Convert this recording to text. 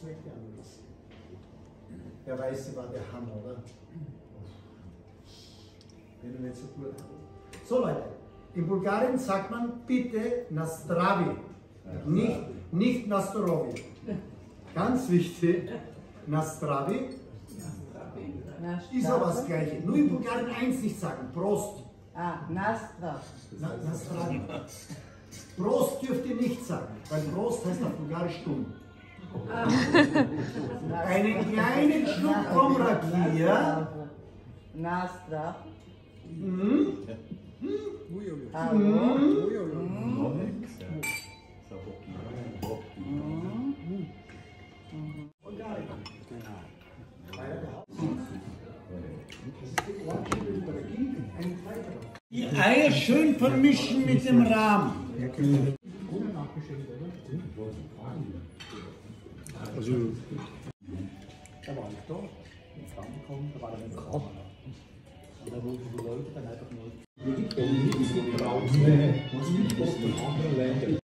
Geschmacksrichtung anders. Der Weiße war der Hammer, oder? Wenn du nicht so gut hast. So Leute, in Bulgarien sagt man bitte Nastravi, nicht Nastorovi. Ganz wichtig, Nastravi ist aber das Gleiche. Nur in Bulgarien eins nicht sagen, Prost. Ah, Nastra. Nastravi. Prost dürft ihr nicht sagen, weil Prost heißt auf Bulgarisch dumm. Einen kleinen Schluck vom Rakia. Nastra. Die Eier schön vermischen mit dem Rahm. Also, der war nicht da, in Frauen gekommen, da war er nicht da. Und da wurden die Leute dann einfach nur.